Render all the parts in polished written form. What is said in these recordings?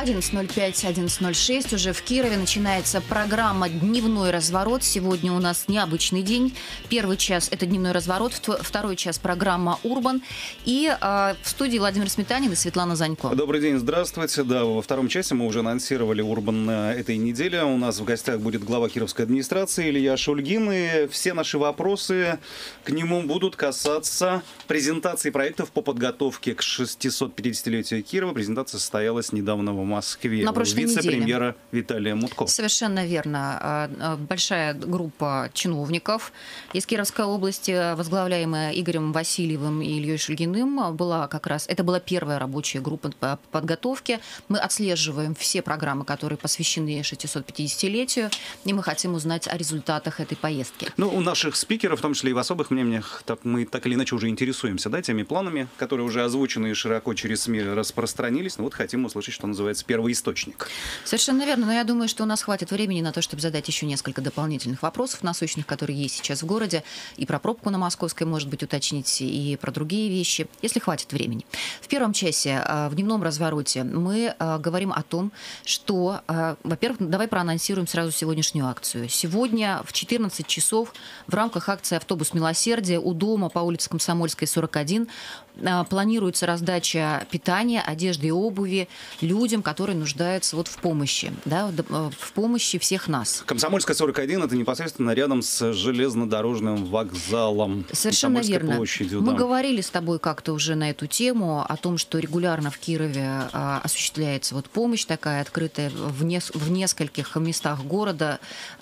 11:05, 11:06 уже в Кирове начинается программа «Дневной разворот». Сегодня у нас необычный день. Первый час – это «Дневной разворот», второй час – программа «Урбан». И в студии Владимир Сметанин и Светлана Занько. Добрый день, здравствуйте. Да, во втором часе мы уже анонсировали «Урбан» на этой неделе. У нас в гостях будет глава Кировской администрации Илья Шульгин. И все наши вопросы к нему будут касаться презентации проектов по подготовке к 650-летию Кирова. Презентация состоялась недавно в Москве. На прошлой неделе. Вице-премьера Виталия Мутко. Совершенно верно. Большая группа чиновников из Кировской области, возглавляемая Игорем Васильевым и Ильей Шульгиным, это была первая рабочая группа по подготовке. Мы отслеживаем все программы, которые посвящены 650-летию, и мы хотим узнать о результатах этой поездки. Ну, у наших спикеров, в том числе и в особых мнениях, мы так или иначе уже интересуемся, да, теми планами, которые уже озвучены и широко через СМИ распространились. Но вот хотим услышать, что называется, первоисточник. Совершенно верно, но я думаю, что у нас хватит времени на то, чтобы задать еще несколько дополнительных вопросов насущных, которые есть сейчас в городе, и про пробку на Московской, может быть, уточнить, и про другие вещи, если хватит времени. В первом часе, в дневном развороте, мы говорим о том, что, во-первых, давай проанонсируем сразу сегодняшнюю акцию. Сегодня в 14 часов в рамках акции «Автобус милосердия» у дома по улице Комсомольской, 41, планируется раздача питания, одежды и обуви людям, которые нуждаются в помощи, да, в помощи всех нас. Комсомольская, 41, это непосредственно рядом с железнодорожным вокзалом. Совершенно верно. Площадью, Мы да. говорили с тобой как-то уже на эту тему, о том, что регулярно в Кирове осуществляется помощь такая открытая в нескольких местах города,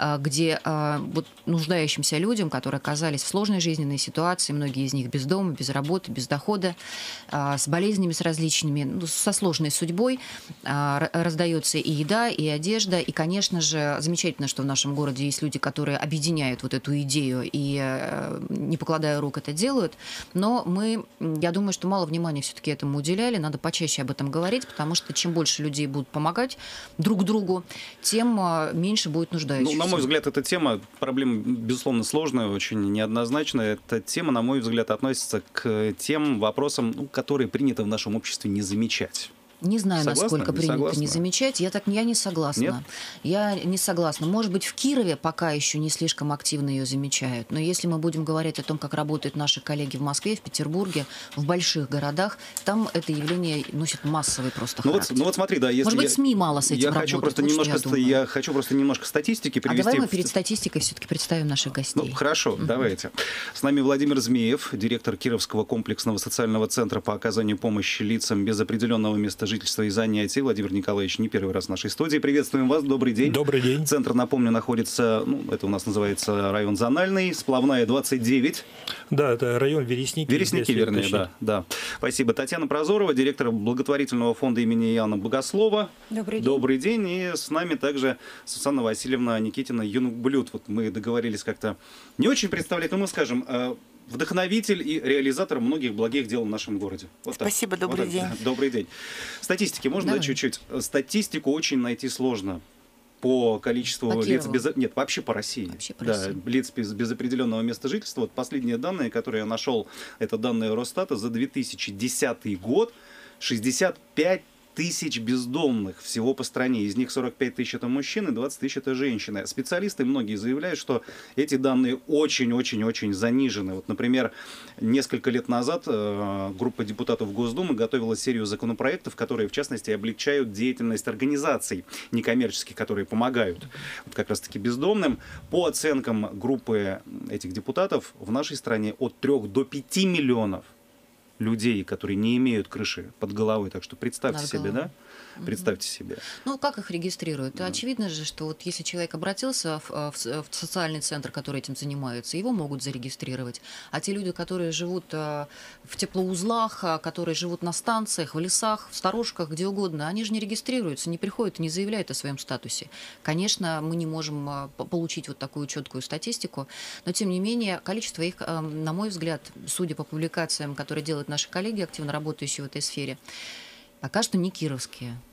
где нуждающимся людям, которые оказались в сложной жизненной ситуации, многие из них без дома, без работы, без дохода, с болезнями, с различными, со сложной судьбой, раздается и еда, и одежда. И, конечно же, замечательно, что в нашем городе есть люди, которые объединяют эту идею и, не покладая рук, это делают. Но я думаю, что мало внимания все-таки этому уделяли. Надо почаще об этом говорить, потому что чем больше людей будут помогать друг другу, тем меньше будет нуждающихся. На мой взгляд, эта тема, проблема, безусловно, сложная, очень неоднозначная. Эта тема, на мой взгляд, относится к тем вопросам, которые принято в нашем обществе не замечать. Не знаю, Согласна? насколько принято Согласна? не замечать. Я не согласна. Нет? Я не согласна. Может быть, в Кирове пока еще не слишком активно ее замечают. Но если мы будем говорить о том, как работают наши коллеги в Москве, в Петербурге, в больших городах, там это явление носит массовый просто характер. Вот смотри, да, если может быть, СМИ мало с этим работают. Я хочу просто немножко статистики привести. А давай мы перед статистикой все-таки представим наших гостей. Хорошо, давайте. С нами Владимир Змеев, директор Кировского комплексного социального центра по оказанию помощи лицам без определенного места жительства и занятий. Владимир Николаевич не первый раз в нашей студии. Приветствуем вас, добрый день. Добрый день. Центр, напомню, находится, это у нас называется район Зональный, Сплавная, 29. Да, это район Вересники. Вересники, вернее, да. Спасибо. Татьяна Прозорова, директор благотворительного фонда имени Иоанна Богослова. Добрый день. Добрый день. И с нами также Сусанна Васильевна Никитина, Юнгблюд. Мы договорились как-то не очень представлять, но мы скажем, вдохновитель и реализатор многих благих дел в нашем городе. Спасибо, добрый день. Добрый день. Статистики можно чуть-чуть? Статистику очень найти сложно по количеству лиц Нет, вообще по России. Лиц без определенного места жительства. Последние данные, которые я нашел, это данные Росстата за 2010 год. 65 тысяч бездомных всего по стране. Из них 45 тысяч это мужчины, 20 тысяч это женщины. Специалисты многие заявляют, что эти данные очень-очень-очень занижены. Например, несколько лет назад группа депутатов Госдумы готовила серию законопроектов, которые, в частности, облегчают деятельность организаций некоммерческих, которые помогают как раз-таки бездомным. По оценкам группы этих депутатов, в нашей стране от 3 до 5 миллионов людей, которые не имеют крыши под головой. Так что представьте себе, да? Представьте себе. Как их регистрируют? Очевидно же, что если человек обратился в социальный центр, который этим занимается, его могут зарегистрировать. А те люди, которые живут в теплоузлах, которые живут на станциях, в лесах, в сторожках, где угодно, они же не регистрируются, не приходят и не заявляют о своем статусе. Конечно, мы не можем получить такую четкую статистику, но тем не менее количество их, на мой взгляд, судя по публикациям, которые делают наши коллеги, активно работающие в этой сфере, пока что не кировские.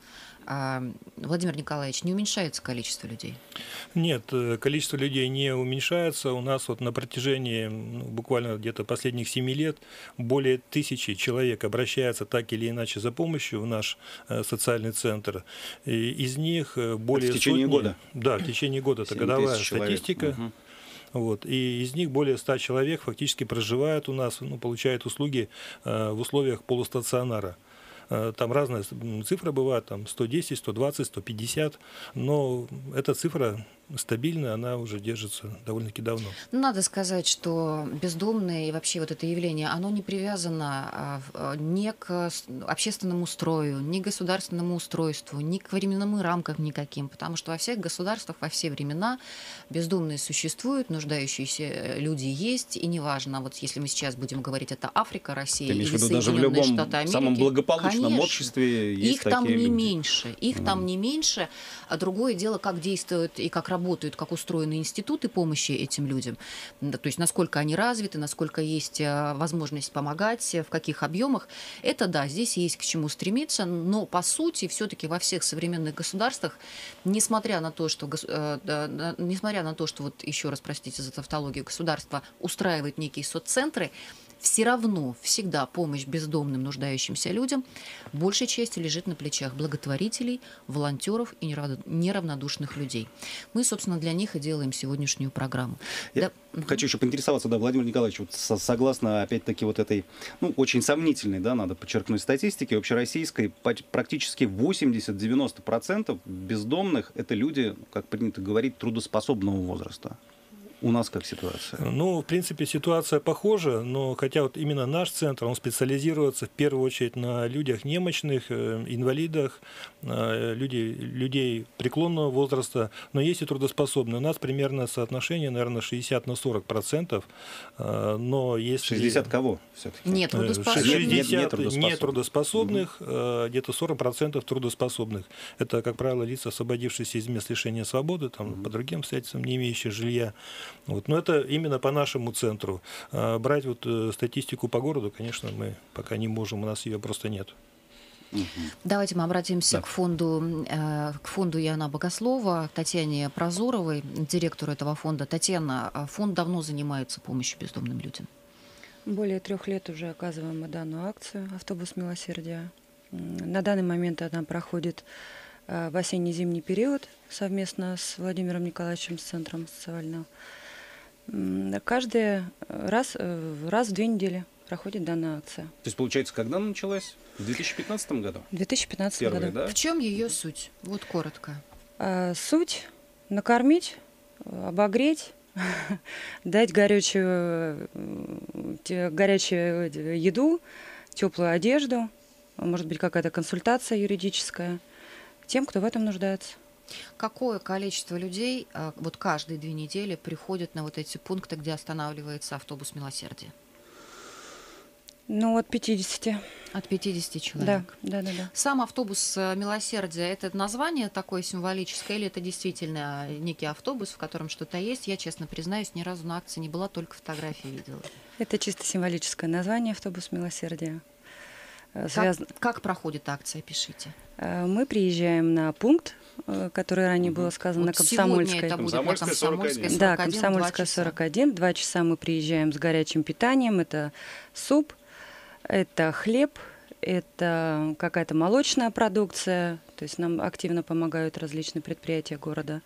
Владимир Николаевич, не уменьшается количество людей? Нет, количество людей не уменьшается. У нас вот на протяжении буквально где-то последних 7 лет более 1000 человек обращаются так или иначе за помощью в наш социальный центр. И из них более в течение года? Да, в течение года. Это годовая статистика. Угу. Вот. И из них более 100 человек фактически проживают у нас, получают услуги в условиях полустационара. Там разные цифры бывают, там 110, 120, 150, но эта цифра стабильная, она уже держится довольно-таки давно. Надо сказать, что бездомные и вообще вот это явление, оно не привязано ни к общественному строю, ни к государственному устройству, ни к временным рамкам никаким, потому что во всех государствах, во все времена бездомные существуют, нуждающиеся люди есть, и неважно, вот если мы сейчас будем говорить, это Африка, Россия или Соединенные Штаты Америки. Самом благополучном обществе есть их там такие не люди. Меньше, их там не меньше, а другое дело, как действуют и как работают, как устроены институты помощи этим людям, то есть насколько они развиты, насколько есть возможность помогать, в каких объемах. Это да, здесь есть к чему стремиться, но по сути все-таки во всех современных государствах, несмотря на то, что вот еще раз, простите за тавтологию, государство устраивает некие соццентры, все равно всегда помощь бездомным, нуждающимся людям большей частью лежит на плечах благотворителей, волонтеров и неравнодушных людей. Мы, собственно, для них и делаем сегодняшнюю программу. Я хочу еще поинтересоваться, Владимир Николаевич, вот согласно, опять-таки, вот этой, очень сомнительной, надо подчеркнуть, статистике общероссийской, практически 80-90% бездомных — это люди, как принято говорить, трудоспособного возраста. У нас как ситуация? В принципе, ситуация похожа, но хотя вот именно наш центр, он специализируется в первую очередь на людях немощных, инвалидах, людей преклонного возраста, но есть и трудоспособные. У нас примерно соотношение, наверное, 60/40%, но если... 60 кого все-таки? Нет трудоспособных. 60 нетрудоспособных, где-то 40% трудоспособных. Это, как правило, лица, освободившиеся из мест лишения свободы, там, по другим обстоятельствам, не имеющие жилья. Но это именно по нашему центру. Брать статистику по городу, конечно, мы пока не можем, у нас ее просто нет. Давайте мы обратимся к фонду Яна Богослова, к Татьяне Прозоровой, директору этого фонда. Татьяна, фонд давно занимается помощью бездомным людям? Более 3 лет уже оказываем мы данную акцию «Автобус милосердия». На данный момент она проходит в осенне-зимний период совместно с Владимиром Николаевичем, с Центром социального. Каждый раз в 2 недели проходит данная акция. То есть, получается, когда она началась? В 2015 году? В 2015 году. Да? В чем ее суть? Вот коротко. Суть — накормить, обогреть, дать горячую еду, теплую одежду, может быть, какая-то консультация юридическая тем, кто в этом нуждается. Какое количество людей вот каждые 2 недели приходят на вот эти пункты, где останавливается автобус милосердия? От 50. От 50 человек? Да. Сам автобус милосердия — это название такое символическое, или это действительно некий автобус, в котором что-то есть? Я, честно признаюсь, ни разу на акции не была, только фотографии видела. Это чисто символическое название «Автобус милосердия». Как проходит акция, пишите? Мы приезжаем на пункт, который ранее было сказано, на Комсомольской. Это будет на Комсомольской 41. Да, Комсомольская 41. 2 часа мы приезжаем с горячим питанием. Это суп, это хлеб, это какая-то молочная продукция. То есть нам активно помогают различные предприятия города.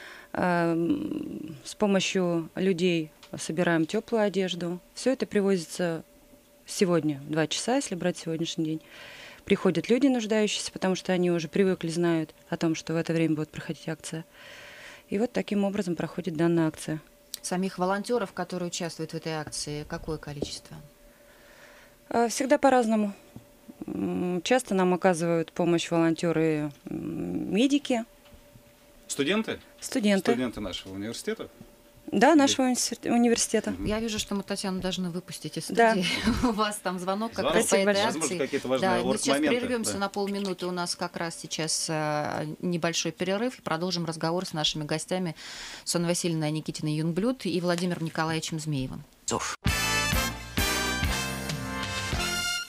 С помощью людей собираем теплую одежду. Все это привозится сегодня в 2 часа, если брать сегодняшний день. Приходят люди, нуждающиеся, потому что они уже привыкли, знают о том, что в это время будет проходить акция. И вот таким образом проходит данная акция. Самих волонтеров, которые участвуют в этой акции, какое количество? Всегда по-разному. Часто нам оказывают помощь волонтеры, медики. Студенты? Студенты. Студенты нашего университета? Да, нашего университета. Я вижу, что мы Татьяну должны выпустить из студии. Да. У вас там звонок как раз по этой акции. Возможно, какие-то важные мы сейчас моменты. прервемся на полминуты. У нас как раз сейчас небольшой перерыв. И продолжим разговор с нашими гостями Сонной Васильевной Никитиной Юнгблюд и Владимиром Николаевичем Змеевым.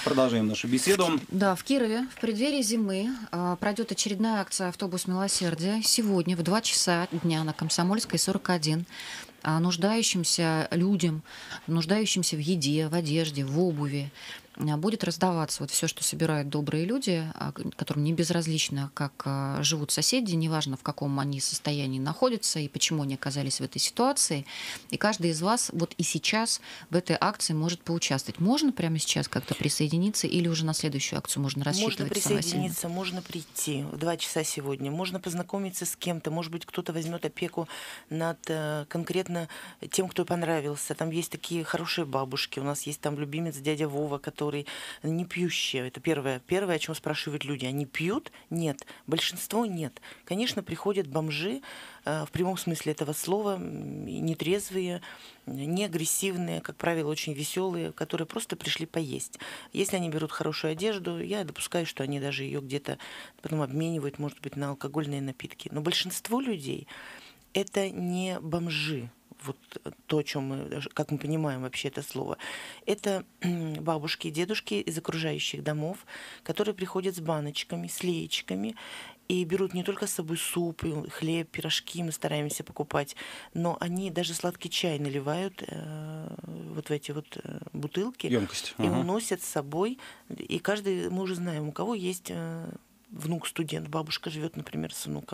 Продолжаем нашу беседу. Да, в Кирове в преддверии зимы пройдет очередная акция «Автобус милосердия». Сегодня в 2 часа дня на Комсомольской, 41, нуждающимся людям, нуждающимся в еде, в одежде, в обуви, будет раздаваться вот все, что собирают добрые люди, которым не безразлично, как живут соседи, неважно, в каком они состоянии находятся и почему они оказались в этой ситуации. И каждый из вас вот и сейчас в этой акции может поучаствовать. Можно прямо сейчас как-то присоединиться или уже на следующую акцию можно рассчитывать? Можно присоединиться, можно прийти в 2 часа сегодня, можно познакомиться с кем-то, может быть, кто-то возьмет опеку над конкретно тем, кто понравился. Там есть такие хорошие бабушки, у нас есть там любимец дядя Вова, который не пьющие. Это первое, о чем спрашивают люди. Они пьют? Нет. Большинство нет. Конечно, приходят бомжи, в прямом смысле этого слова, нетрезвые, не агрессивные, как правило, очень веселые, которые просто пришли поесть. Если они берут хорошую одежду, я допускаю, что они даже ее где-то потом обменивают, может быть, на алкогольные напитки. Но большинство людей – это не бомжи. Вот то, о чем мы, как мы понимаем вообще это слово, это бабушки и дедушки из окружающих домов, которые приходят с баночками, с леечками и берут не только с собой суп, хлеб, пирожки мы стараемся покупать, но они даже сладкий чай наливают вот в эти вот бутылки. Емкость. И уносят с собой. И каждый, мы уже знаем, у кого есть внук-студент, бабушка живет, например, с внуком.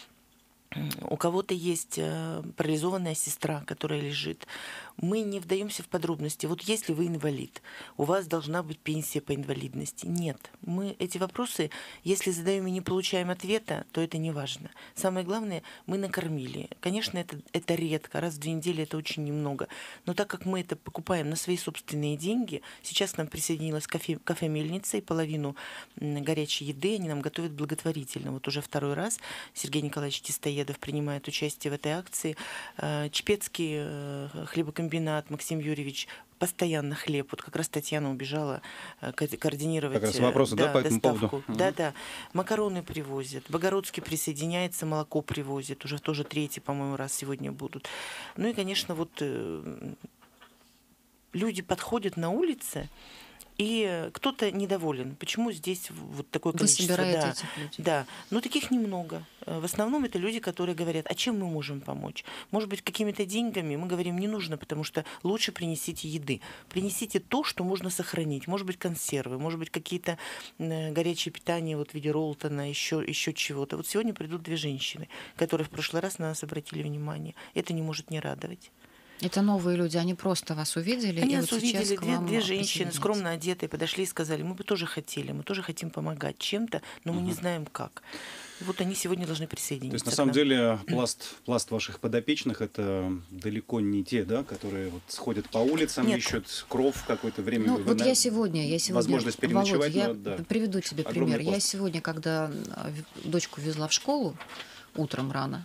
У кого-то есть парализованная сестра, которая лежит. Мы не вдаемся в подробности. Вот если вы инвалид, у вас должна быть пенсия по инвалидности. Нет. Мы эти вопросы, если задаем и не получаем ответа, то это не важно. Самое главное, мы накормили. Конечно, это редко. Раз в 2 недели это очень немного. Но так как мы это покупаем на свои собственные деньги, сейчас к нам присоединилась кафе-мельница, и половину горячей еды они нам готовят благотворительно. Вот уже 2-й раз Сергей Николаевич Тистоедов принимает участие в этой акции. Чепецкий хлебокомбинат Максим Юрьевич постоянно хлеб. Вот как раз Татьяна убежала координировать как раз вопросы, по этому доставку. Поводу? Да. Макароны привозят. Богородский присоединяется, молоко привозит. Уже тоже 3-й, по-моему, раз сегодня будут. Ну и, конечно, вот люди подходят на улице, и кто-то недоволен. Почему здесь вот такое количество? Вы собираете этих людей? Да, но таких немного. В основном это люди, которые говорят, а чем мы можем помочь? Может быть, какими-то деньгами? Мы говорим, не нужно, потому что лучше принесите еды. Принесите то, что можно сохранить. Может быть, консервы, может быть, какие-то горячие питания вот в виде роллтона, еще чего-то. Вот сегодня придут 2 женщины, которые в прошлый раз на нас обратили внимание. Это не может не радовать. Это новые люди, они просто вас увидели? Они и нас вот увидели, 2 женщины, присоединились. скромно одетые, подошли и сказали, мы бы тоже хотели, мы тоже хотим помогать чем-то, но мы не знаем как. И вот они сегодня должны присоединиться. То есть, на самом деле, пласт ваших подопечных — это далеко не те, да, которые вот сходят по улицам, ищут кров какое-то время. Ну, вот я сегодня возможность переночевать. Володя, я приведу тебе пример. Я сегодня, когда дочку везла в школу утром рано,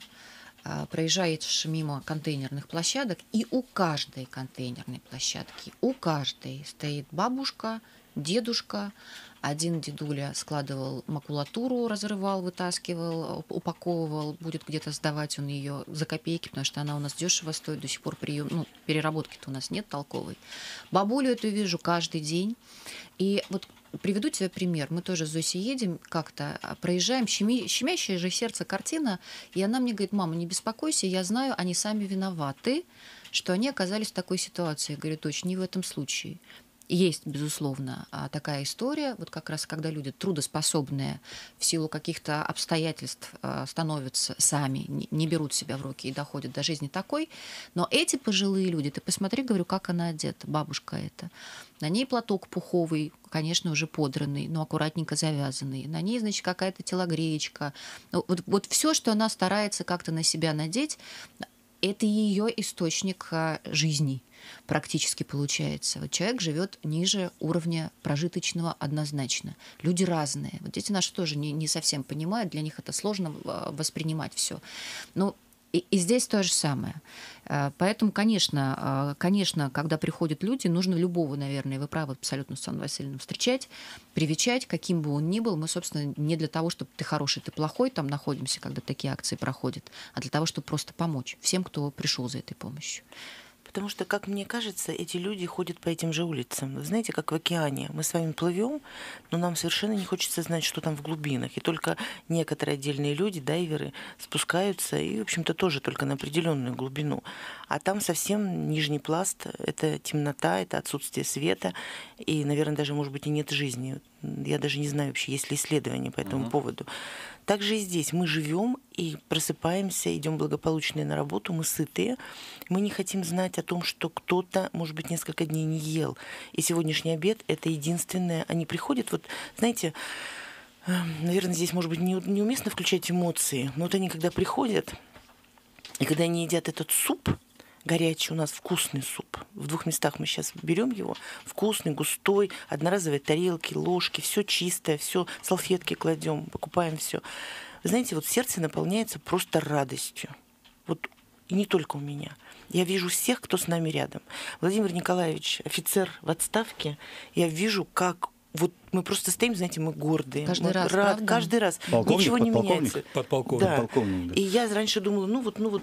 проезжаешь мимо контейнерных площадок, и у каждой контейнерной площадки, у каждой стоит бабушка, дедушка. Один дедуля складывал макулатуру, разрывал, вытаскивал, упаковывал, будет где-то сдавать он ее за копейки, потому что она у нас дешево стоит, до сих пор переработки-то у нас нет толковой. Бабулю эту вижу каждый день. И вот приведу тебе пример. Мы тоже с Зосей едем как-то, проезжаем, щемящее же сердце картина, и она мне говорит, мама, не беспокойся, я знаю, они сами виноваты, что они оказались в такой ситуации. Я говорю, дочь, не в этом случае. Есть, безусловно, такая история, вот как раз когда люди трудоспособные в силу каких-то обстоятельств становятся сами, не берут себя в руки и доходят до жизни такой, но эти пожилые люди, ты посмотри, говорю, как она одета, бабушка эта, на ней платок пуховый, конечно, уже подранный, но аккуратненько завязанный, на ней, значит, какая-то телогреечка, вот все, что она старается как-то на себя надеть, это ее источник жизни. Практически получается. Вот человек живет ниже уровня прожиточного однозначно. Люди разные. Вот дети наши тоже не совсем понимают, для них это сложно воспринимать все. Но и здесь то же самое. Поэтому, конечно, когда приходят люди, нужно любого, наверное, вы правы абсолютно, Светлана Васильевна, встречать, привечать, каким бы он ни был. Мы, собственно, не для того, чтобы ты хороший, ты плохой, там находимся, когда такие акции проходят, а для того, чтобы просто помочь всем, кто пришел за этой помощью. потому что, как мне кажется, эти люди ходят по этим же улицам. Вы знаете, как в океане. Мы с вами плывем, но нам совершенно не хочется знать, что там в глубинах. И только некоторые отдельные люди, дайверы, спускаются и, в общем-то, тоже только на определенную глубину. А там совсем нижний пласт — это темнота, это отсутствие света, и, наверное, даже, может быть, и нет жизни. Я даже не знаю вообще, есть ли исследования по этому поводу. Также и здесь мы живем и просыпаемся, идем благополучные на работу, мы сытые, мы не хотим знать о том, что кто-то, может быть, несколько дней не ел. И сегодняшний обед — это единственное. Они приходят, вот, знаете, наверное, здесь, может быть, неуместно включать эмоции, но вот они, когда приходят, и когда они едят этот суп, горячий, у нас вкусный суп. В 2 местах мы сейчас берем его. Вкусный, густой, одноразовые тарелки, ложки, все чистое, все, салфетки кладем, покупаем все. Вы знаете, вот сердце наполняется просто радостью. Вот и не только у меня. Я вижу всех, кто с нами рядом. Владимир Николаевич, офицер в отставке, я вижу, как вот мы просто стоим, знаете, мы гордые. Каждый раз, каждый раз. Полковник, ничего не меняется. Подполковник. Да. Полковник, да. И я раньше думала,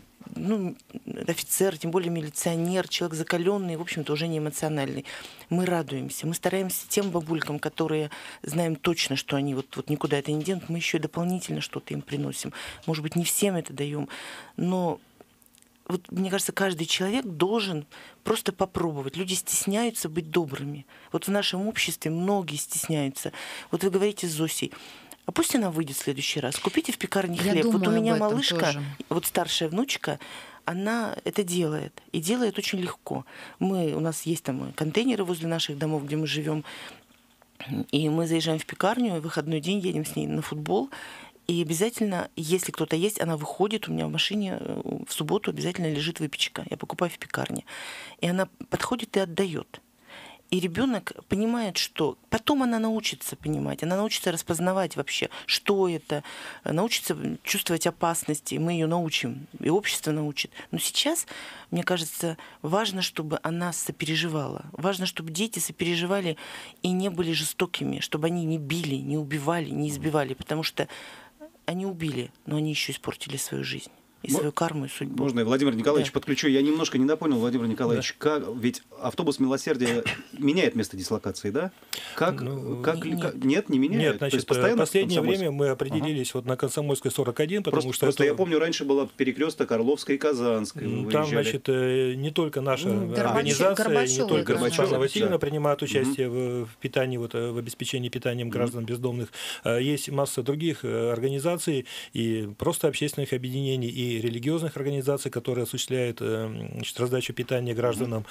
офицер, тем более милиционер, человек закаленный, в общем-то, уже не эмоциональный. Мы радуемся, мы стараемся тем бабулькам, которые знаем точно, что они вот никуда это не денут, мы еще и дополнительно что-то им приносим. Может быть, не всем это даем, но вот, мне кажется, каждый человек должен просто попробовать. Люди стесняются быть добрыми. Вот в нашем обществе многие стесняются. Вот вы говорите с Зосей, а пусть она выйдет в следующий раз. Купите в пекарне хлеб. Вот у меня малышка, тоже. Вот старшая внучка, она это делает. И делает очень легко. У нас есть там контейнеры возле наших домов, где мы живем. И мы заезжаем в пекарню, и в выходной день едем с ней на футбол. И обязательно, если кто-то есть, она выходит, у меня в машине в субботу обязательно лежит выпечка. Я покупаю в пекарне. И она подходит и отдает. И ребенок понимает, что потом она научится понимать, она научится распознавать вообще, что это, научится чувствовать опасности, мы ее научим, и общество научит. Но сейчас, мне кажется, важно, чтобы она сопереживала, важно, чтобы дети сопереживали и не были жестокими, чтобы они не били, не убивали, не избивали, потому что они убили, но они еще испортили свою жизнь. И свою карму, и судьбу. Можно я, Владимир Николаевич, подключу? Я немножко недопонял, Владимир Николаевич. Да. Ведь автобус милосердия меняет место дислокации, да? Нет, не меняет? Нет, значит, в последнее время мы определились вот на Комсомольской 41, потому что... Просто я помню, раньше была перекресток Орловской и Казанской. Там, значит, не только наша организация, не только Светлана Васильевна принимает участие в питании, в обеспечении питанием граждан бездомных. Есть масса других организаций и просто общественных объединений, и религиозных организаций, которые осуществляют раздачу питания гражданам.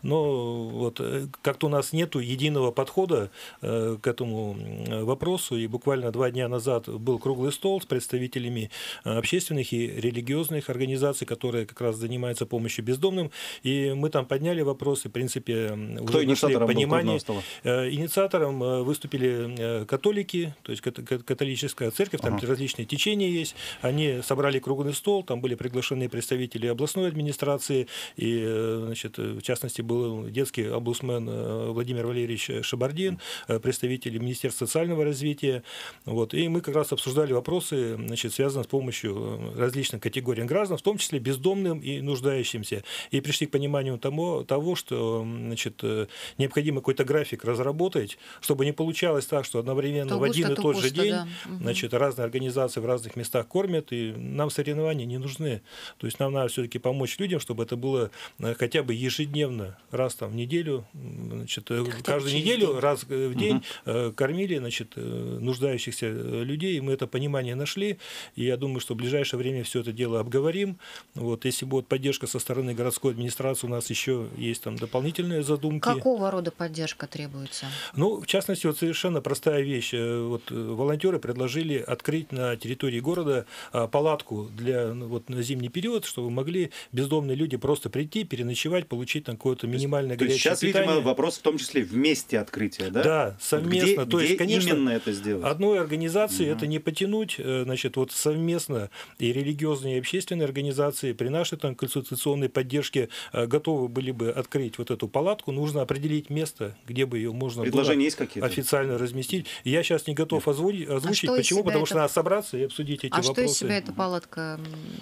Но вот как-то у нас нет единого подхода к этому вопросу. И буквально 2 дня назад был круглый стол с представителями общественных и религиозных организаций, которые как раз занимаются помощью бездомным. И мы там подняли вопросы, в принципе, уже нашли понимание. Инициатором выступили католики, то есть католическая церковь, там различные течения есть. Они собрали круглый стол, там были приглашены представители областной администрации, и, значит, в частности, был детский омбудсмен Владимир Валерьевич Шабардин, представители Министерства социального развития. Вот. И мы как раз обсуждали вопросы, значит, связанные с помощью различных категориям граждан, в том числе бездомным и нуждающимся. И пришли к пониманию того, что, значит, необходимо какой-то график разработать, чтобы не получалось так, что одновременно в один и тот же день, значит, разные организации в разных местах кормят, и нам соревнования не нужны. То есть нам надо все-таки помочь людям, чтобы это было хотя бы ежедневно, раз там в неделю, значит, каждую неделю, раз в день кормили, значит, нуждающихся людей. Мы это понимание нашли, и я думаю, что в ближайшее время все это дело обговорим. Вот, если будет поддержка со стороны городской администрации, у нас еще есть там дополнительные задумки. Какого рода поддержка требуется? Ну, в частности, вот совершенно простая вещь. Вот волонтеры предложили открыть на территории города палатку для на зимний период, чтобы могли бездомные люди просто прийти, переночевать, получить там какое-то минимальное горячее сейчас, питание. Видимо, вопрос в том числе в месте открытия, да? Да, совместно. Где именно это сделать? Одной организации это не потянуть, значит, вот совместно и религиозные, и общественные организации при нашей там консультационной поддержке готовы были бы открыть вот эту палатку. Нужно определить место, где бы ее можно было есть какие-то? Официально разместить. Я сейчас не готов озвучить. Почему? Потому что надо собраться и обсудить эти вопросы. А что из себя эта палатка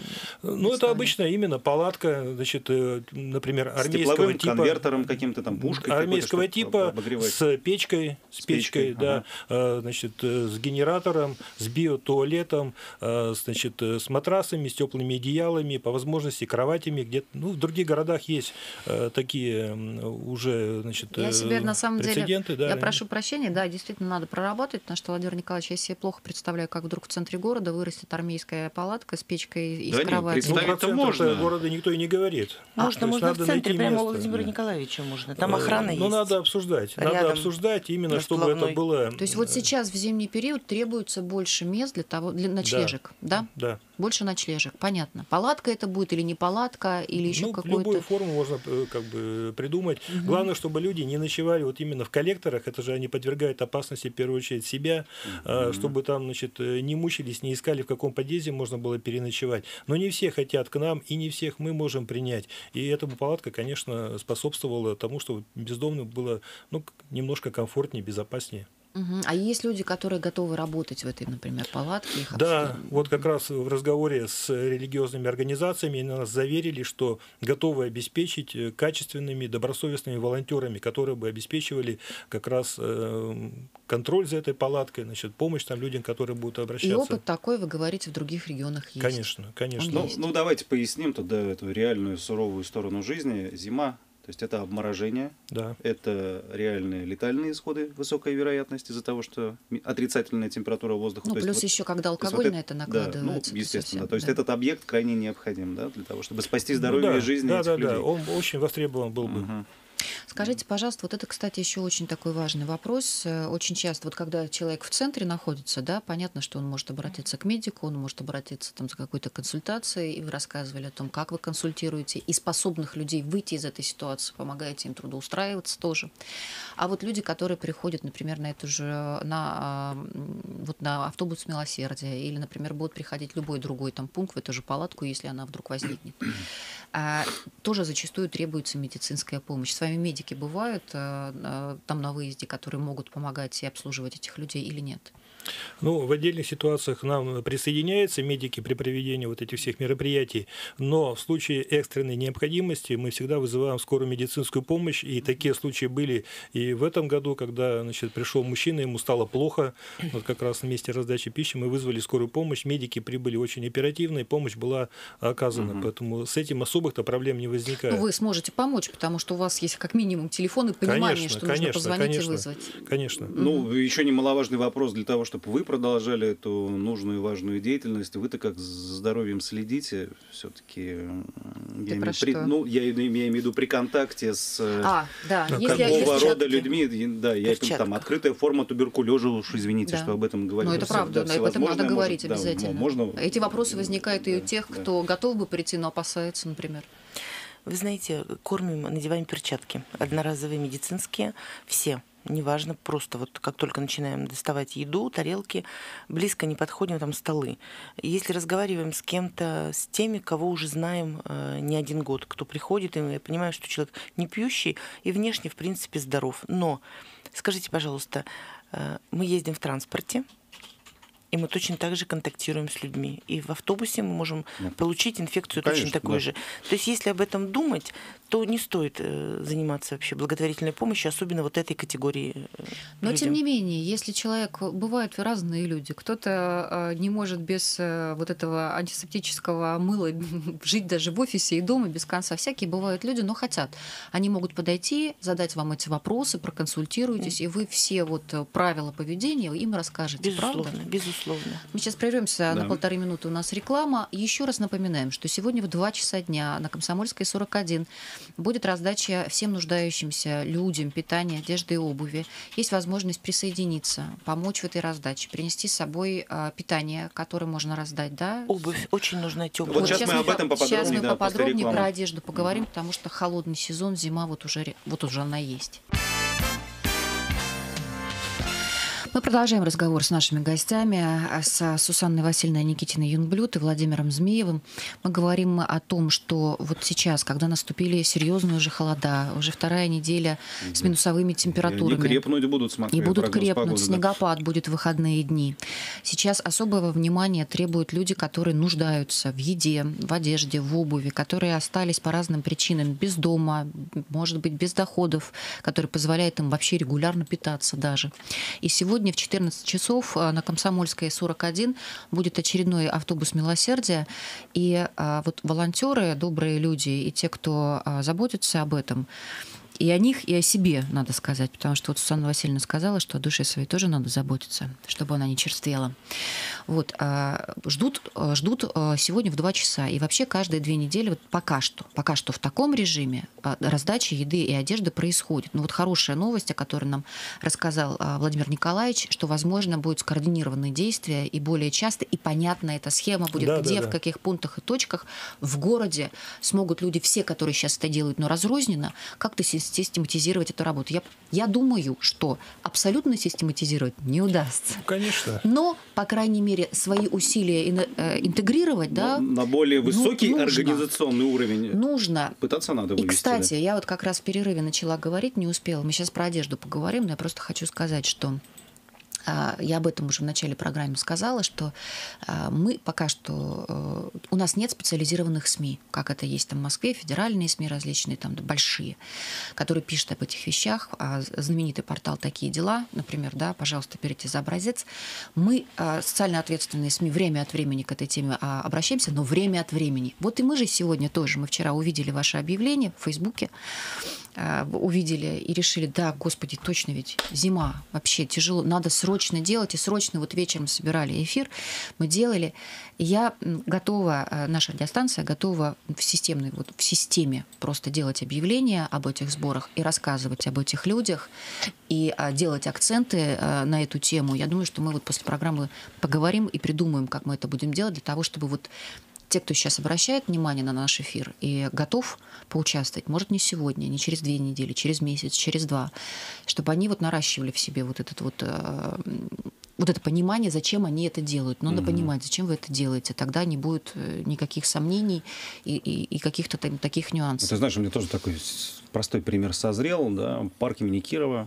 Ну, это обычно именно палатка, значит, например, армейского типа. Конвертером каким-то там, пушкой. Армейского типа с печкой, да, значит, с генератором, с биотуалетом, значит, с матрасами, с теплыми одеялами, по возможности кроватями, где-то, ну, в других городах есть такие уже, значит, я себе, на самом прецеденты. Деле, я прошу прощения, да, действительно надо проработать, потому что, Владимир Николаевич, я себе плохо представляю, как вдруг в центре города вырастет армейская палатка с печкой и с кроватью. Представить-то можно. Города никто и не говорит. Можно в центре, прямо у Владимира Николаевича можно. Там охрана есть. Ну, надо обсуждать. Рядом, надо обсуждать именно, чтобы это было... То есть вот сейчас в зимний период требуется больше мест для ночлежек, да? Да. Больше ночлежек, понятно. Палатка это будет или не палатка, или еще какую-то... Любую форму можно как бы придумать. Главное, чтобы люди не ночевали вот именно в коллекторах, это же они подвергают опасности, в первую очередь, себя, чтобы там, значит, не мучились, не искали, в каком подъезде можно было переночевать. Но не все хотят к нам, и не всех мы можем принять. И эта палатка, конечно, способствовала тому, что бездомным было, ну, немножко комфортнее, безопаснее. А есть люди, которые готовы работать в этой, например, палатке? Да, вот как раз в разговоре с религиозными организациями нас заверили, что готовы обеспечить качественными, добросовестными волонтерами, которые бы обеспечивали как раз контроль за этой палаткой, значит, помощь там людям, которые будут обращаться. И опыт такой, вы говорите, в других регионах есть? Конечно. Ну, давайте поясним тогда эту реальную суровую сторону жизни. Зима. То есть это обморожение, да. Это реальные летальные исходы высокой вероятности из-за того, что отрицательная температура воздуха. Ну, плюс еще, когда алкоголь на это накладывается. Да, естественно. То есть этот объект крайне необходим, да, для того, чтобы спасти здоровье и жизнь этих людей. Да, он очень востребован был бы. Скажите, пожалуйста, вот это, кстати, еще очень такой важный вопрос. Очень часто, вот когда человек в центре находится, да, понятно, что он может обратиться к медику, он может обратиться там за какой-то консультацией, и вы рассказывали о том, как вы консультируете, и способных людей выйти из этой ситуации, помогаете им трудоустраиваться тоже. А вот люди, которые приходят, например, на эту же, на автобус милосердия, или, например, будут приходить любой другой там пункт в эту же палатку, если она вдруг возникнет, тоже зачастую требуется медицинская помощь. С вами медики бывают там на выезде, которые могут помогать и обслуживать этих людей или нет? Ну, в отдельных ситуациях к нам присоединяются медики при проведении вот этих всех мероприятий, но в случае экстренной необходимости мы всегда вызываем скорую медицинскую помощь, и такие случаи были и в этом году, когда, значит, пришел мужчина, ему стало плохо, вот как раз на месте раздачи пищи мы вызвали скорую помощь, медики прибыли очень оперативно, и помощь была оказана, поэтому с этим особых-то проблем не возникает. Ну, вы сможете помочь, потому что у вас есть как минимум телефон и понимание, что нужно позвонить и вызвать. Конечно. Ну, еще немаловажный вопрос для того, чтобы вы продолжали эту нужную и важную деятельность. Вы-то как за здоровьем следите все-таки? Я имею в виду при контакте с какого рода людьми. Да, там открытая форма туберкулеза, уж извините, что об этом говорю. Но это правда, об этом надо говорить обязательно. Эти вопросы возникают и у тех, кто готов бы прийти, но опасается, например. Вы знаете, кормим, надеваем перчатки, одноразовые медицинские, все. Неважно, просто вот как только начинаем доставать еду, тарелки, близко не подходим, там столы. Если разговариваем с кем-то, с теми, кого уже знаем не один год, кто приходит, и я понимаю, что человек не пьющий и внешне, в принципе, здоров. Но скажите, пожалуйста, мы ездим в транспорте, и мы точно так же контактируем с людьми. И в автобусе мы можем получить инфекцию точно такую же. То есть если об этом думать, то не стоит заниматься вообще благотворительной помощью, особенно вот этой категории Но людям. Тем не менее, если человек... Бывают разные люди. Кто-то не может без вот этого антисептического мыла жить даже в офисе и дома без конца. Всякие бывают люди, но хотят. Они могут подойти, задать вам эти вопросы, проконсультируйтесь, и вы все вот правила поведения им расскажете. Безусловно, правда? Безусловно. Мы сейчас прервемся на 1,5 минуты. У нас реклама. Еще раз напоминаем, что сегодня в 2 часа дня на Комсомольской 41 будет раздача всем нуждающимся людям питания, одежды и обуви. Есть возможность присоединиться, помочь в этой раздаче, принести с собой питание, которое можно раздать. Да? Обувь очень нужна, теплая. Вот сейчас мы об этом поподробнее, сейчас мы поподробнее про одежду поговорим, потому что холодный сезон, зима вот уже она есть. Мы продолжаем разговор с нашими гостями, с Сусанной Васильевной Никитиной Юнгблюд и Владимиром Змеевым. Мы говорим о том, что вот сейчас, когда наступили серьезные уже холода, уже вторая неделя с минусовыми температурами. И крепнуть будут, смотрю. И будут крепнуть, снегопад будет в выходные дни. Сейчас особого внимания требуют люди, которые нуждаются в еде, в одежде, в обуви, которые остались по разным причинам без дома, может быть, без доходов, которые позволяют им вообще регулярно питаться даже. И сегодня в 14 часов на Комсомольской 41 будет очередной автобус милосердия. И вот волонтеры, добрые люди и те, кто заботится об этом, и о них, и о себе, надо сказать, потому что вот Сусанна Васильевна сказала, что о душе своей тоже надо заботиться, чтобы она не черствела. Вот, ждут сегодня в 2 часа. И вообще каждые 2 недели, вот пока что в таком режиме раздача еды и одежды происходит. Но вот хорошая новость, о которой нам рассказал Владимир Николаевич, что, возможно, будут скоординированные действия и более часто, и понятна эта схема будет, в каких пунктах и точках в городе смогут люди, все, которые сейчас это делают, но разрозненно, как-то систематизировать эту работу. Я думаю, что абсолютно систематизировать не удастся. Конечно. Но, по крайней мере, свои усилия интегрировать, на более высокий организационный уровень нужно. Пытаться надо вывести. И, кстати, я вот как раз в перерыве начала говорить, не успела. Мы сейчас про одежду поговорим, но я просто хочу сказать, что я об этом уже в начале программы сказала, что мы пока что... У нас нет специализированных СМИ, как это есть там в Москве, федеральные СМИ различные, там большие, которые пишут об этих вещах. Знаменитый портал «Такие дела», например, да, пожалуйста, берите за образец. Мы, социально ответственные СМИ, время от времени к этой теме обращаемся, но время от времени. Вот и мы же сегодня тоже, мы вчера увидели ваше объявление в Фейсбуке, увидели и решили, да, господи, точно ведь зима, вообще тяжело, надо срочно делать, и срочно вот вечером собирали эфир, мы делали. Я готова, наша радиостанция готова в системе просто делать объявления об этих сборах и рассказывать об этих людях, и делать акценты на эту тему. Я думаю, что мы вот после программы поговорим и придумаем, как мы это будем делать, для того, чтобы вот те, кто сейчас обращает внимание на наш эфир и готов поучаствовать, может, не сегодня, не через 2 недели, через месяц, через 2, чтобы они вот наращивали в себе вот это понимание, зачем они это делают. Надо понимать, зачем вы это делаете. Тогда не будет никаких сомнений и каких-то таких нюансов. Ты знаешь, у меня тоже такой простой пример созрел. Да? Парк имени Кирова.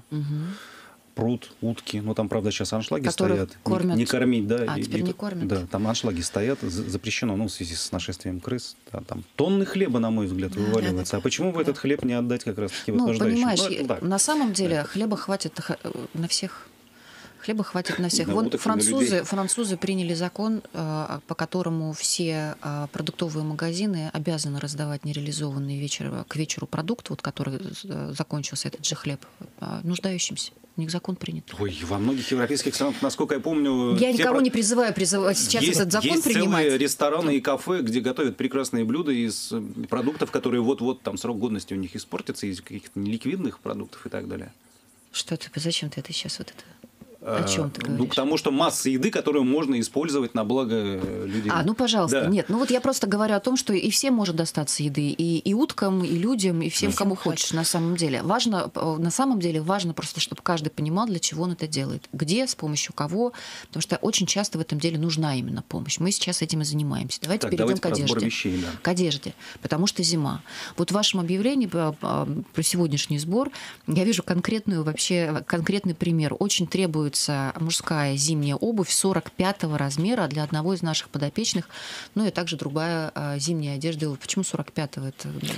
Пруд, утки. Ну, там, правда, сейчас аншлаги стоят. Кормят... Не кормить, да. Теперь не кормят. Да, там аншлаги стоят, запрещено, в связи с нашествием крыс. Да, там тонны хлеба, на мой взгляд, вываливаются. А почему бы этот хлеб не отдать как раз-таки нуждающим? Понимаешь, на самом деле хлеба хватит на всех. Хлеба хватит на всех. Вон французы приняли закон, по которому все продуктовые магазины обязаны раздавать нереализованный к вечеру продукт, вот, который закончился, этот же хлеб, нуждающимся. У них закон принят. Ой, во многих европейских странах, насколько я помню... Я никого не призываю сейчас этот закон принимать. Есть целые рестораны и кафе, где готовят прекрасные блюда из продуктов, которые вот-вот там срок годности у них испортится, из каких-то неликвидных продуктов и так далее. Зачем ты это сейчас вот это... О чем ты говоришь? Ну, к тому, что масса еды, которую можно использовать на благо людей. Пожалуйста. Да. Нет, вот я просто говорю о том, что и всем может достаться еды, и уткам, и людям, и всем, кому хочешь, на самом деле. На самом деле важно просто, чтобы каждый понимал, для чего он это делает. Где, с помощью кого, потому что очень часто в этом деле нужна именно помощь. Мы сейчас этим и занимаемся. Давайте перейдем к одежде. Вещей, да. К одежде, потому что зима. Вот в вашем объявлении про сегодняшний сбор я вижу конкретный пример. Очень требуется мужская зимняя обувь 45-го размера для одного из наших подопечных, и также другая зимняя одежда. Почему 45-го?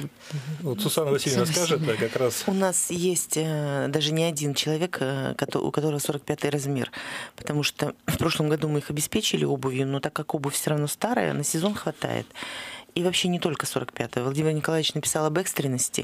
Вот Сусанна Васильевна скажет, да, как раз. У нас есть даже не один человек, у которого 45-й размер, потому что в прошлом году мы их обеспечили обувью, но так как обувь все равно старая, на сезон хватает. И вообще не только 45-й. Владимир Николаевич написал об экстренности.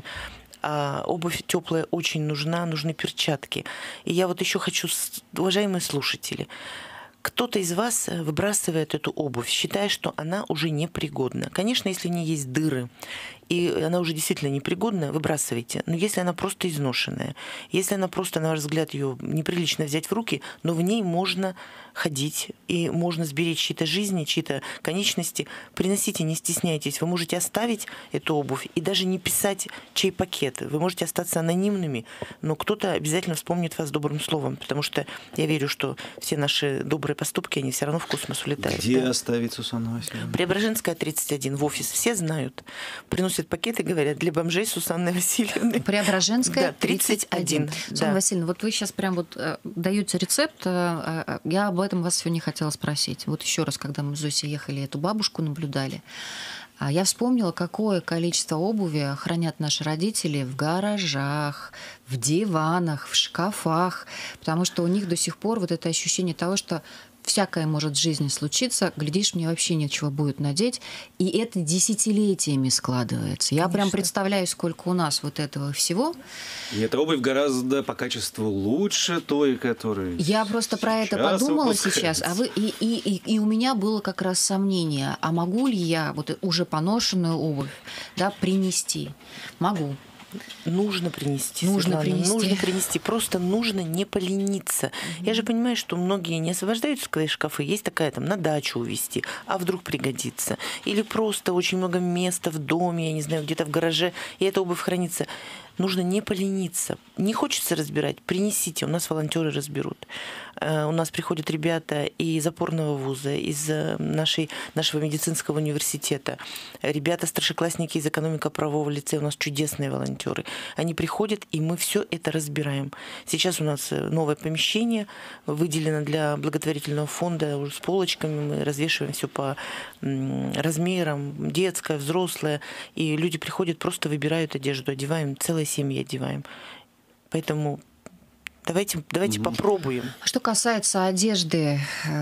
Обувь теплая очень нужны перчатки. И я вот еще хочу, уважаемые слушатели, кто-то из вас выбрасывает эту обувь, считая, что она уже непригодна. Конечно, если в ней есть дыры и она уже действительно непригодна, выбрасывайте. Но если она просто изношенная, если она просто, на ваш взгляд, ее неприлично взять в руки, но в ней можно ходить, и можно сберечь чьи-то жизни, чьи-то конечности, приносите, не стесняйтесь. Вы можете оставить эту обувь и даже не писать, чей пакет. Вы можете остаться анонимными, но кто-то обязательно вспомнит вас добрым словом, потому что я верю, что все наши добрые поступки, они все равно в космос улетают. Где оставить, Сусанна Васильевна? Преображенская, 31, в офис. Все знают. Приносят пакеты, говорят, для бомжей Сусанны Васильевны. Преображенская, 31. Да. Сусанна Васильевна, вот вы сейчас прям вот даете рецепт. Я об этом вас сегодня хотела спросить. Вот еще раз, когда мы с Зосей ехали, эту бабушку наблюдали, я вспомнила, какое количество обуви хранят наши родители в гаражах, в диванах, в шкафах, потому что у них до сих пор вот это ощущение того, что всякое может в жизни случиться, глядишь, мне вообще нечего будет надеть, и это десятилетиями складывается. Я прям представляю, сколько у нас вот этого всего. И эта обувь гораздо по качеству лучше той, которой я просто про это подумала сейчас, и у меня было как раз сомнение, а могу ли я вот уже поношенную обувь, да, принести? Могу. Нужно принести. Нужно принести. Просто нужно не полениться. Я же понимаю, что многие не освобождают свои шкафы. Есть такая там на дачу увезти, а вдруг пригодится. Или просто очень много места в доме, я не знаю, где-то в гараже, и эта обувь хранится. Нужно не полениться. Не хочется разбирать, принесите. У нас волонтеры разберут. У нас приходят ребята из опорного вуза, из нашего медицинского университета. Ребята, старшеклассники из экономико-правового лицея. У нас чудесные волонтеры. Они приходят, и мы все это разбираем. Сейчас у нас новое помещение выделено для благотворительного фонда с полочками. Мы развешиваем все по размерам. Детское, взрослое. И люди приходят, просто выбирают одежду, одеваем, целые семьи одеваем. Поэтому давайте попробуем. Что касается одежды,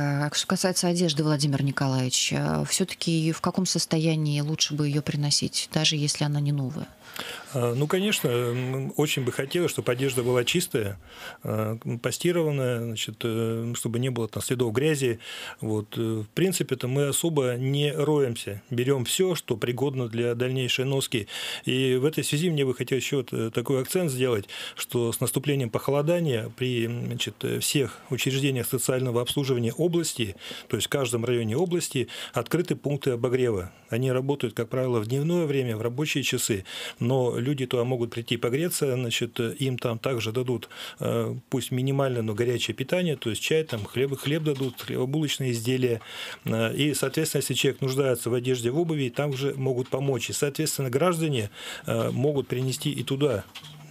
Владимир Николаевич, все-таки в каком состоянии лучше бы ее приносить, даже если она не новая? Ну, конечно, очень бы хотелось, чтобы одежда была чистая, постированная, значит, чтобы не было там следов грязи. Вот. В принципе-то мы особо не роемся, берем все, что пригодно для дальнейшей носки. И в этой связи мне бы хотелось еще такой акцент сделать, что с наступлением похолодания при, значит, всех учреждениях социального обслуживания области, то есть в каждом районе области, открыты пункты обогрева. Они работают, как правило, в дневное время, в рабочие часы, но люди туда могут прийти погреться, значит, им там также дадут, пусть минимально, но горячее питание, то есть чай, там, хлеб дадут, хлебобулочные изделия. И, соответственно, если человек нуждается в одежде, в обуви, там уже могут помочь. И, соответственно, граждане могут принести и туда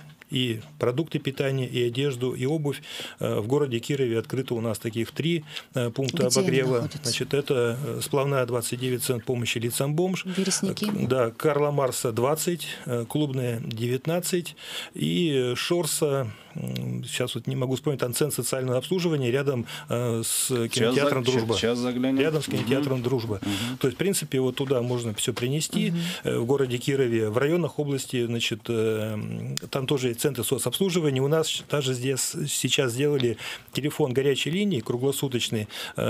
и продукты питания, и одежду, и обувь. В городе Кирове открыто у нас таких 3 пункта обогрева. Значит, это Сплавная 29, центр помощи лицам бомж. Березники. Да, Карла Марса 20, Клубная 19 и Шорса. Сейчас вот не могу вспомнить, там центр социального обслуживания рядом с кинотеатром «Дружба». Сейчас заглянем. Рядом с кинотеатром «Дружба». То есть, в принципе, вот туда можно все принести. В городе Кирове, в районах области, значит, там тоже есть центры соцобслуживания. У нас даже здесь сейчас сделали телефон горячей линии круглосуточный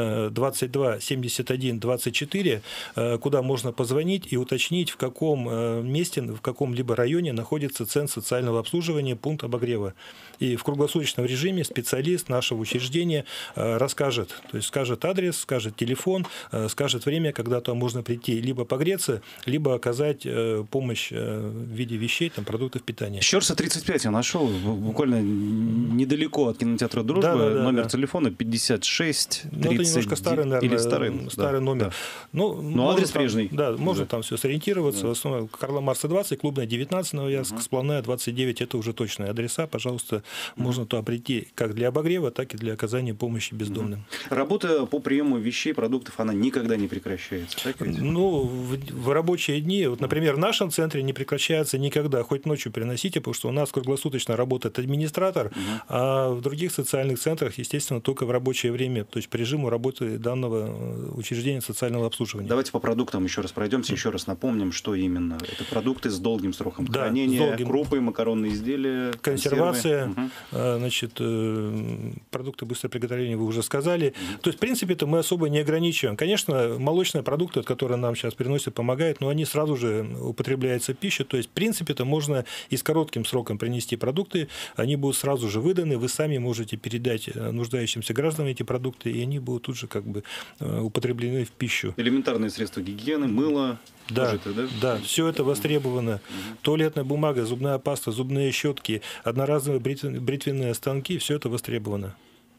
22 71 24, куда можно позвонить и уточнить, в каком месте, в каком-либо районе находится центр социального обслуживания, пункт обогрева. И в круглосуточном режиме специалист нашего учреждения расскажет, то есть скажет адрес, скажет телефон, скажет время, когда туда можно прийти, либо погреться, либо оказать помощь в виде вещей, там, продуктов питания. Щерса 35 я нашел, буквально недалеко от кинотеатра «Дружба», номер телефона 56 30. Ну, это немножко старый, наверное, старый номер. Да. Но адрес там, прежний. Да, можно там все сориентироваться. В основном Карла Марса 20, Клубная 19, Новоярск, Сплавная 29, это уже точные адреса, пожалуйста. Можно туда прийти как для обогрева, так и для оказания помощи бездомным. Работа по приему вещей, продуктов, она никогда не прекращается. Так ведь? Ну, в рабочие дни, вот, например, в нашем центре не прекращается никогда. Хоть ночью приносите, потому что у нас круглосуточно работает администратор, а в других социальных центрах, естественно, только в рабочее время, то есть по режиму работы данного учреждения социального обслуживания. Давайте по продуктам еще раз пройдемся, еще раз напомним, что именно. Это продукты с долгим сроком хранения, крупы, макаронные изделия, консервация. значит, продукты быстрого приготовления вы уже сказали. То есть, в принципе-то мы особо не ограничиваем. Конечно, молочные продукты, которые нам сейчас приносят, помогают, но они сразу же употребляются в пищу. То есть, в принципе-то можно и с коротким сроком принести продукты, они будут сразу же выданы, вы сами можете передать нуждающимся гражданам эти продукты, и они будут тут же как бы употреблены в пищу. Элементарные средства гигиены, мыло. Да, да, все это востребовано. Туалетная бумага, зубная паста, зубные щетки, одноразовые бритвенные станки, все это востребовано.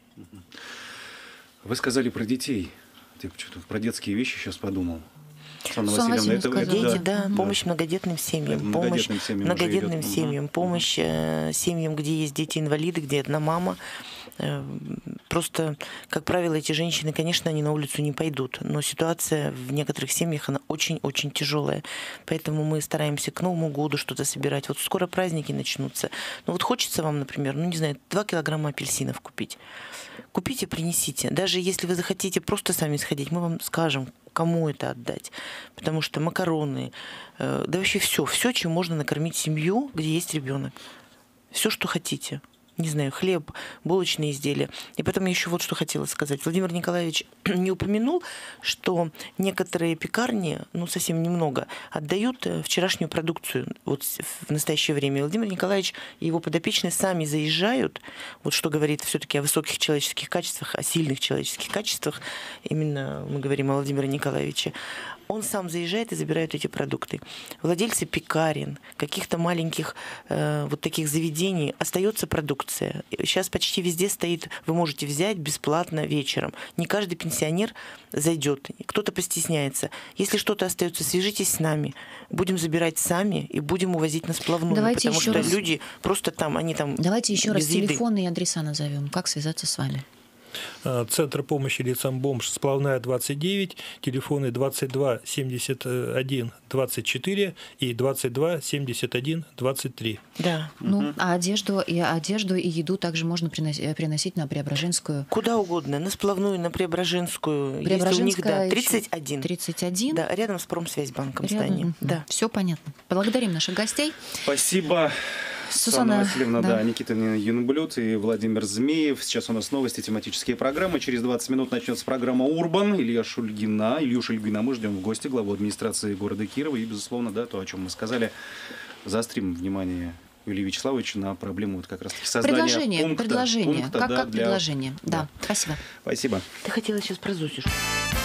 Вы сказали про детей. Я про детские вещи сейчас подумал. Санна Васильевна, это дети, да, помощь многодетным семьям, помощь многодетным семьям, помощь семьям, где есть дети-инвалиды, где одна мама. Просто, как правило, эти женщины, конечно, они на улицу не пойдут, но ситуация в некоторых семьях, она очень-очень тяжелая. Поэтому мы стараемся к Новому году что-то собирать. Вот скоро праздники начнутся. Ну вот хочется вам, например, 2 килограмма апельсинов купить. Купите, принесите. Даже если вы захотите просто сами сходить, мы вам скажем, кому это отдать. Потому что макароны, да вообще все, чем можно накормить семью, где есть ребенок. Все, что хотите. Не знаю, хлеб, булочные изделия. И потом я еще вот что хотела сказать. Владимир Николаевич не упомянул, что некоторые пекарни, совсем немного, отдают вчерашнюю продукцию вот в настоящее время. Владимир Николаевич и его подопечные сами заезжают, вот что говорит все-таки о высоких человеческих качествах, о сильных человеческих качествах. Именно мы говорим о Владимире Николаевиче. Он сам заезжает и забирает эти продукты. Владельцы пекарен, каких-то маленьких вот таких заведений, остается продукция. Сейчас почти везде стоит, вы можете взять бесплатно вечером. Не каждый пенсионер зайдет, кто-то постесняется. Если что-то остается, свяжитесь с нами. Будем забирать сами и будем увозить на сплавную. Давайте потому что люди просто там, они там. Давайте еще раз телефоны и адреса назовем. Как связаться с вами? Центр помощи лицам бомж, Сплавная 29, телефоны 22 71 24 и 22 71 23. Да. А одежду и еду также можно приносить на Преображенскую? Куда угодно, на Сплавную, на Преображенскую. Есть у них, 31. 31? Да, рядом с Промсвязьбанком зданием. Да. Все понятно. Благодарим наших гостей. Спасибо. Санна Васильевна, Никита Юнблюд и Владимир Змеев. Сейчас у нас новости, тематические программы. Через 20 минут начнется программа «Урбан». Илью Шульгина мы ждем в гости, главу администрации города Кирова. И, безусловно, то, о чем мы сказали, заострим внимание Юлии Вячеславовича на проблему как раз-таки создания пункта. Предложение. Как предложение. Да, спасибо. Спасибо. Ты хотела сейчас про Зосюшку.